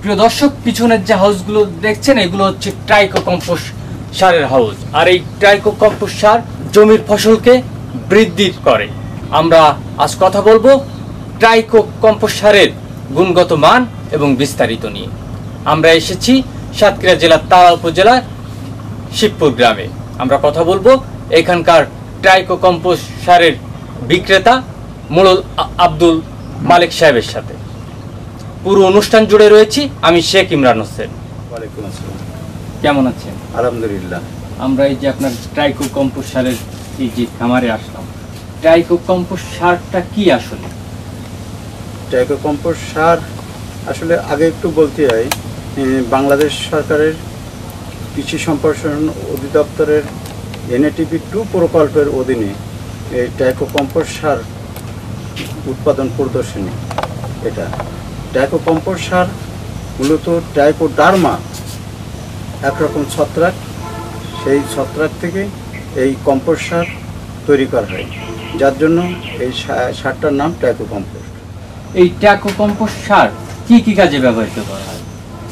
প্রিয় দর্শক, পিছনের যে হাউসগুলো দেখছেন এগুলো হচ্ছে ট্রাইকো কম্পোস্ট সারের হাউস। আর এই ট্রাইকো কম্পোস্ট সার জমির ফসলকে বৃদ্ধি করে। আমরা আজ কথা বলবো ট্রাইকো কম্পোস্ট সারের গুণগত মান এবং বিস্তারিত নিয়ে। আমরা এসেছি সাতক্ষীরা জেলার তারা উপজেলার শিবপুর গ্রামে। আমরা কথা বলবো এখানকার ট্রাইকো কম্পোস্ট সারের বিক্রেতা মোড়ল আব্দুল মালিক সাহেবের সাথে। পুরো অনুষ্ঠান জুড়ে রয়েছি আমি শেখ ইমরান হোসেন। ওয়ালাইকুম আসসালাম। কেমন আছেন? আলহামদুলিল্লাহ। আমরা এই যে আপনার ট্রাইকো কম্পোস্ট সারের এই যে খামারে আসলাম, ট্রাইকো কম্পোস্ট সারটা কি আসলে? ট্রাইকো কম্পোস্ট সার আসলে আগে একটু বলতে হয়, বাংলাদেশ সরকারের কৃষি সম্প্রসারণ অধিদপ্তরের NATP 2 প্রকল্পের অধীনে এই ট্রাইকো কম্পোস্ট সার উৎপাদন প্রদর্শনী। এটা ট্রাইকো কম্পোস্ট সার মূলত ট্রাইকোডার্মা একরকম ছত্রাক, সেই ছত্রাক থেকে এই কম্পোস্ট সার তৈরি করা হয়, যার জন্য এই সারটার নাম ট্রাইকো কম্পোস্ট। এই ট্রাইকো কম্পোস্ট সার কি কি কাজে ব্যবহৃত করা হয়?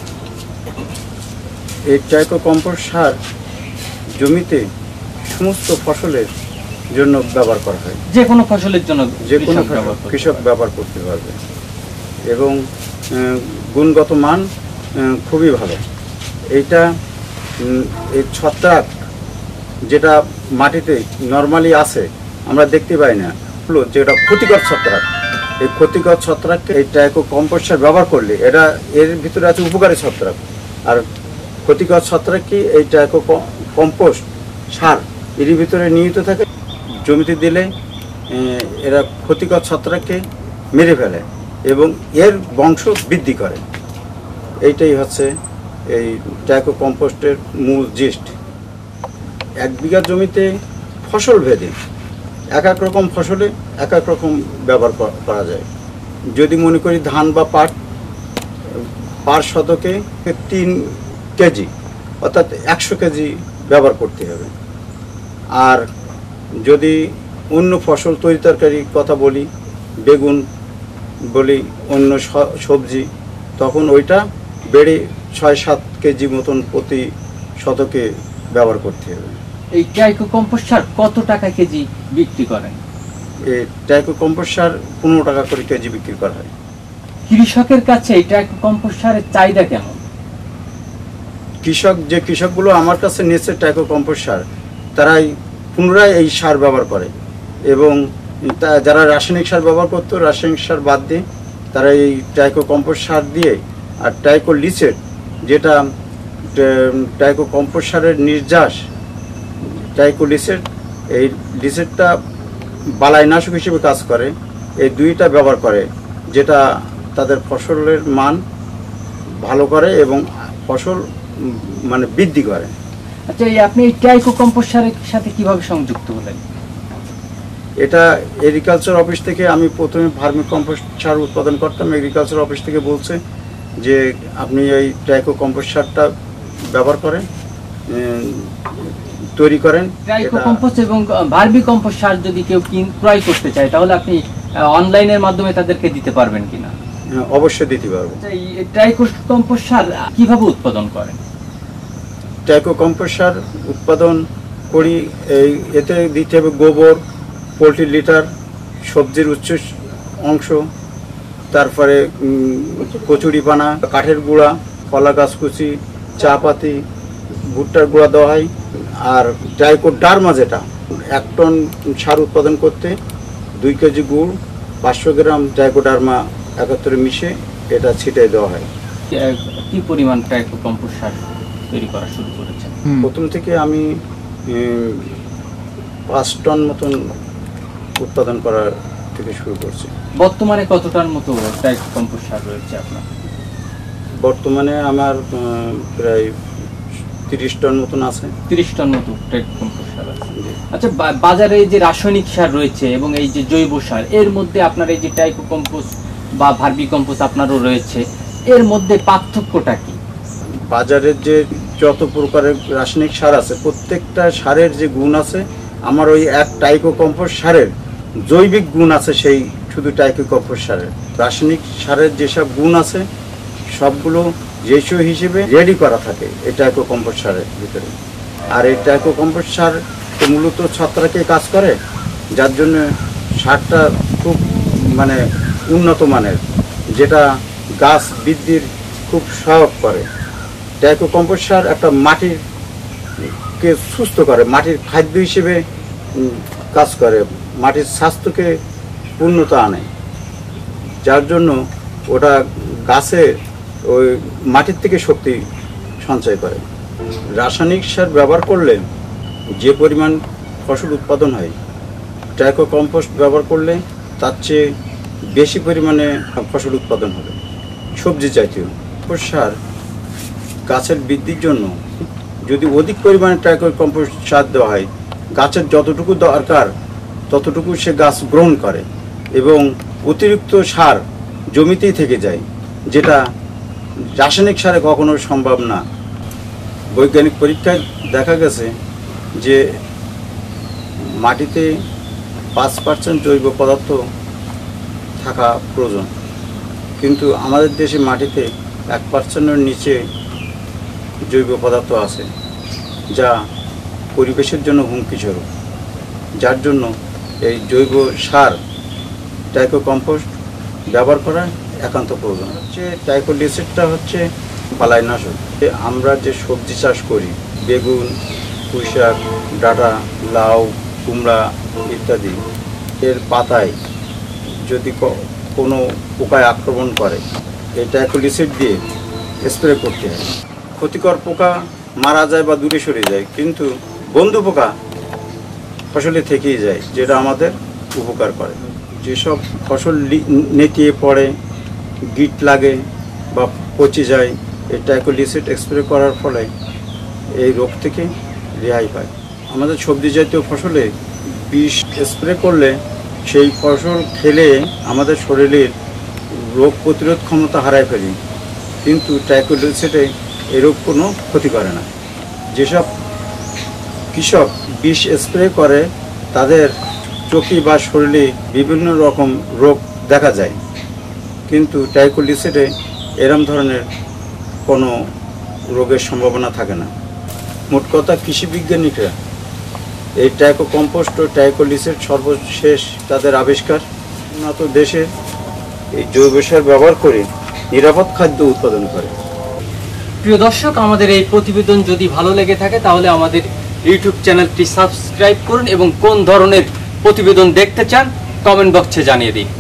এই ট্রাইকো কম্পোস্ট সার জমিতে সমস্ত ফসলের জন্য ব্যবহার করা হয়। যে কোনো ফসলের জন্য যে কোনো কৃষক ব্যবহার করতে পারবে এবং গুণগত মান খুবই ভালো। এইটা এই ছত্রাক যেটা মাটিতে নর্মালি আছে আমরা দেখতে পাই না, যেটা ক্ষতিকর ছত্রাক, এই ক্ষতিকর ছত্রাককে এই ট্রাইকো কম্পোস্ট সার ব্যবহার করলে এটা এর ভিতরে আছে উপকারী ছত্রাক, আর ক্ষতিকর ছত্রাককে এই ট্রাইকো কম্পোস্ট সার এর ভিতরে নিহিত থাকে। জমিতে দিলে এরা ক্ষতিকর ছত্রাককে মেরে ফেলে এবং এর বংশ বৃদ্ধি করে। এইটাই হচ্ছে এই ট্রাইকো কম্পোস্টের মূল জিস্ট। 1 বিঘা জমিতে ফসল ভেদে এক এক রকম ফসলে এক এক রকম ব্যবহার করা যায়। যদি মনে করি ধান বা পাট, পার শতকে 3 কেজি অর্থাৎ 100 কেজি ব্যবহার করতে হবে। আর যদি অন্য ফসল তরি তরকারি কথা বলি, বেগুন বলি, অন্য সবজি, তখন ওইটা বেড়ে 6-7 কেজি মতন প্রতি শতকে ব্যবহার করতে হবে। এই ট্রাইকো কম্পোস্ট সার কত টাকা কেজি বিক্রি করেন? এই ট্রাইকো কম্পোস্ট সার 15 টাকা করে কেজি বিক্রি করা হয়। কৃষকের কাছে এই ট্রাইকো কম্পোস্ট সারের চাহিদা কেমন? যে কৃষকগুলো আমার কাছে নিয়েছে ট্রাইকো কম্পোস্ট সার, তারাই পুনরায় এই সার ব্যবহার করে এবং যারা রাসায়নিক সার ব্যবহার করতো রাসায়নিক সার বাদ দিয়ে তারা এই ট্রাইকো কম্পোস্ট সার দিয়ে, আর ট্রাইকো লিচেট যেটা ট্রাইকো কম্পোস্ট সারের নির্যাস ট্রাইকো লিচেট, এই লিচেটটা বালাইনাশক হিসেবে কাজ করে। এই দুইটা ব্যবহার করে, যেটা তাদের ফসলের মান ভালো করে এবং ফসল মানে বৃদ্ধি করে। আচ্ছা, আপনি এই ট্রাইকো কম্পোস্ট সারের সাথে কিভাবে সংযুক্ত হলেন? এটা এগ্রিকালচার অফিস থেকে, আমি প্রথমে ভার্মি কম্পোস্ট সার উৎপাদন করতাম, এগ্রিকালচার অফিস থেকে বলছে যে আপনি এই ট্রাইকো কম্পোস্ট সারটা ব্যবহার করেন, তৈরি করেন। ট্রাইকো কম্পোস্ট এবং ভার্মি কম্পোস্ট সার যদি কেউ ক্রয় করতে চায় তাহলে আপনি অনলাইনের মাধ্যমে তাদেরকে দিতে পারবেন কিনা? অবশ্যই দিতে পারবো। এই ট্রাইকো কম্পোস্ট সার কিভাবে উৎপাদন করেন? ট্রাইকো কম্পোস্ট সার উৎপাদন করি, এতে দিতে হবে গোবর, পোলট্রি লিটার, সবজির উচ্চ অংশ, তারপরে কচুরিপানা, কাঠের গুঁড়া, কলা গাছ কুচি, চা পাতি, ভুট্টার গুঁড়া দেওয়া হয়। আর ট্রাইকোডার্মা যেটা 1 টন সার উৎপাদন করতে 2 কেজি গুড়, 500 গ্রাম ট্রাইকোডার্মা একত্রে মিশে এটা ছিটিয়ে দেওয়া হয়। কি পরিমাণ ট্রাইকো কম্পোস্ট সার তৈরি করা শুরু করেছেন? প্রথম থেকে আমি 5 টন মতন উৎপাদন করার থেকে শুরু করছি। বর্তমানে কত টন মতো ট্রাইকো কম্পোস্ট সার রয়েছে আপনার? বর্তমানে আমার প্রায় 30 টন মতন আছে। 30 টন মতো ট্রাইকো কম্পোস্ট সার আছে। আচ্ছা, বাজারে যে রাসায়নিক সার রয়েছে এবং এই যে জৈব সার, এর মধ্যে আপনার এই যে ট্রাইকো কম্পোস্ট বা ভার্মি কম্পোস্ট আপনারও রয়েছে, এর মধ্যে পার্থক্যটা কি? বাজারের যে যত প্রকারের রাসায়নিক সার আছে প্রত্যেকটা সারের যে গুণ আছে, আমার ওই এক ট্রাইকো কম্পোস্ট সারের জৈবিক গুণ আছে সেই শুধু ট্রাইকো কম্পোস্ট সারের। রাসায়নিক সারের যেসব গুণ আছে সবগুলো রেশিও হিসেবে রেডি করা থাকে এই টাইকো কম্পোস্ট সারের ভিতরে। আর এই টাইকো কম্পোস্ট সার তো মূলত ছত্রাকে কাজ করে, যার জন্য সারটা খুব মানে উন্নত মানের, যেটা গাছ বৃদ্ধির খুব সহায়ক করে। টাইকো কম্পোস্ট সার একটা মাটিকে সুস্থ করে, মাটির খাদ্য হিসেবে কাজ করে, মাটির স্বাস্থ্যকে পূর্ণতা আনে, যার জন্য ওটা গাছে ওই মাটির থেকে শক্তি সঞ্চয় করে। রাসায়নিক সার ব্যবহার করলে যে পরিমাণ ফসল উৎপাদন হয়, টাইকো কম্পোস্ট ব্যবহার করলে তার চেয়ে বেশি পরিমাণে ফসল উৎপাদন হবে। সবজি জাতীয় সার গাছের বৃদ্ধির জন্য যদি অধিক পরিমাণে টাইকো কম্পোস্ট সার দেওয়া হয়, গাছের যতটুকু দরকার ততটুকু সে গাছ গ্রহণ করে এবং অতিরিক্ত সার জমিতেই থেকে যায়, যেটা রাসায়নিক সারে কখনো সম্ভব না। বৈজ্ঞানিক পরীক্ষায় দেখা গেছে যে মাটিতে 5% জৈব পদার্থ থাকা প্রয়োজন, কিন্তু আমাদের দেশে মাটিতে 1%-এর নিচে জৈব পদার্থ আছে, যা পরিবেশের জন্য হুমকিস্বরূপ। যার জন্য এই জৈব সার টাইকো কম্পোস্ট ব্যবহার করা একান্ত প্রয়োজন। টাইকোলিসিডটা হচ্ছে বালাইনাশক। আমরা যে সবজি চাষ করি, বেগুন, পুঁইশাক, ডাঁটা, লাউ, কুমড়া ইত্যাদি, এর পাতায় যদি কোনো পোকায় আক্রমণ করে, এই টাইকোলিসিড দিয়ে স্প্রে করতে হয়। ক্ষতিকর পোকা মারা যায় বা দূরে সরে যায়, কিন্তু বন্ধু পোকা ফসলে থেকেই যায়, যেটা আমাদের উপকার করে। যেসব ফসল নেতিয়ে পড়ে, গিট লাগে বা পচে যায়, এই টাইকোলিসিড স্প্রে করার ফলে এই রোগ থেকে রেহাই পায়। আমাদের সবজি জাতীয় ফসলে বিষ স্প্রে করলে সেই ফসল খেলে আমাদের শরীরের রোগ প্রতিরোধ ক্ষমতা হারায় ফেলি, কিন্তু টাইকোলিসিডে এরূপ কোনো ক্ষতি করে না। যেসব কৃষক বিষ স্প্রে করে তাদের চোখে বা শরীরে বিভিন্ন রকম রোগ দেখা যায়, কিন্তু টাইকোলিসিডে এরম ধরনের কোনো রোগের সম্ভাবনা থাকে না। মোট কথা, কৃষি বিজ্ঞানীরা এই টাইকো কম্পোস্ট ও টাইকোলিসিড সর্বশেষ তাদের আবিষ্কার। উন্নত দেশে এই জৈব সার ব্যবহার করে নিরাপদ খাদ্য উৎপাদন করে। প্রিয় দর্শক, আমাদের এই প্রতিবেদন যদি ভালো লেগে থাকে তাহলে আমাদের ইউটিউব চ্যানেলটি সাবস্ক্রাইব করুন এবং কোন ধরনের প্রতিবেদন দেখতে চান কমেন্ট বক্সে জানিয়ে দিন।